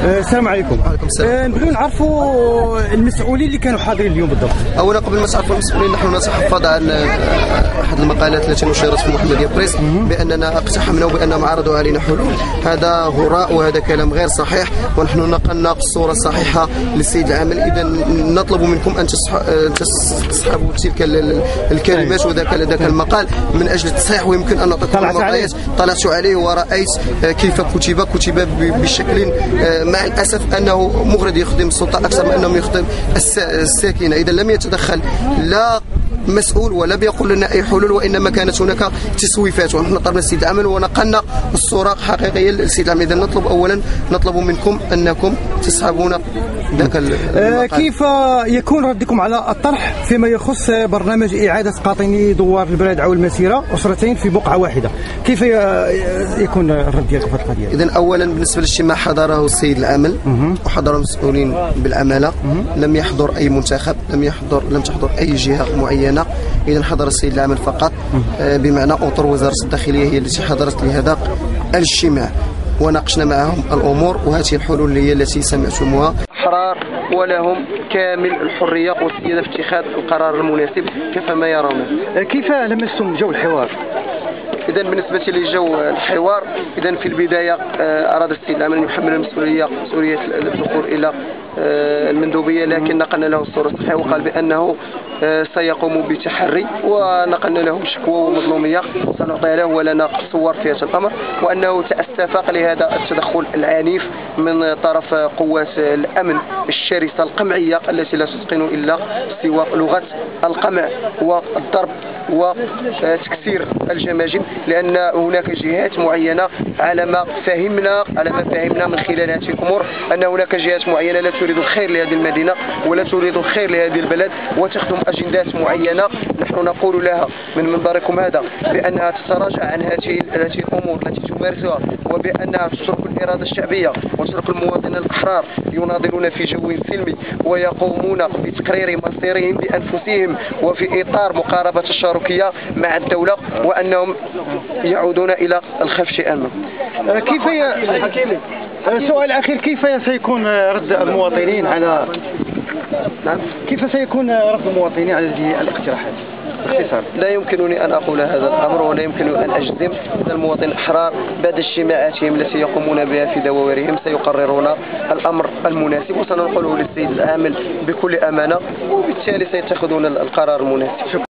السلام عليكم. وعليكم السلام. نبغيو نعرفوا المسؤولين اللي كانوا حاضرين اليوم بالضبط. اولا قبل ما نعرفوا المسؤولين، نحن نتحفظ عن احد المقالات التي نشرت في محمديه بريس باننا اقتحمنا وبانهم عرضوا علينا حلول. هذا هراء وهذا كلام غير صحيح، ونحن نقلنا الصوره الصحيحه للسيد العامل. اذا نطلب منكم ان تسحبوا تلك الكلمات وذاك المقال من اجل التصحيح، ويمكن ان نعطيكم المعطيات. طلعت عليه ورأيت كيف كتب بشكل مع الاسف انه مغرض يخدم السلطه اكثر من انه يخدم الساكنه. اذا لم يتدخل لا مسؤول ولا بيقول لنا اي حلول، وانما كانت هناك تسويفات، ونحن طلبنا السيد العامل ونقلنا الصوره حقيقيه للسيد العامل. اذا نطلب منكم انكم تسحبون ذاك المقال. كيف يكون ردكم على الطرح فيما يخص برنامج اعاده قاطني دوار البلاد او المسيره اسرتين في بقعه واحده؟ كيف يكون الرد ديالكم في هذه القضيه؟ اذا اولا بالنسبه للاجتماع حضره السيد العامل وحضر المسؤولين بالعماله، لم يحضر اي منتخب، لم تحضر اي جهه معينه. اذا حضر السيد العامل فقط، بمعنى اطر وزاره الداخليه هي التي حضرت لهذا الاجتماع، وناقشنا معهم الامور، وهذه الحلول هي التي سمعتموها. احرار ولهم كامل الحريه والسياده في اتخاذ القرار المناسب كيفما يرون. كيف لمستم جو الحوار؟ إذا بالنسبة لجو الحوار، إذا في البداية أراد السيد العامل أن يحمل مسؤولية الدخول إلى المندوبية، لكن نقلنا له الصورة الصحيحة وقال بأنه سيقوم بتحري، ونقلنا له شكوى ومظلومية سنعطيها له ولنا صور في هذا الأمر، وأنه تأسف لهذا التدخل العنيف من طرف قوات الأمن الشرسة القمعية التي لا تتقن إلا سوى لغة القمع والضرب وتكسير الجماجم، لأن هناك جهات معينة على ما فهمنا من خلال هذه الأمور أن هناك جهات معينة لا تريد الخير لهذه المدينة ولا تريد الخير لهذه البلد وتخدم أجندات معينة. نحن نقول لها من منبركم هذا بأنها تتراجع عن هذه الأمور التي تمارسها، وبأنها تترك الإرادة الشعبية وتترك المواطنين الأحرار يناضلون في جو سلمي ويقومون بتقرير مصيرهم بأنفسهم وفي إطار مقاربة الشاركية مع الدولة، وأنهم يعودون إلى الخفش أمام. سؤال أخير، كيف سيكون رد المواطنين على كيف سيكون رد المواطنين على هذه الاقتراحات؟ باختصار. لا يمكنني أن أقول هذا الأمر، ولا يمكنني أن أجزم أن المواطنين الأحرار بعد اجتماعاتهم التي يقومون بها في دوائرهم سيقررون الأمر المناسب، وسننقله للسيد العامل بكل أمانة، وبالتالي سيتخذون القرار المناسب.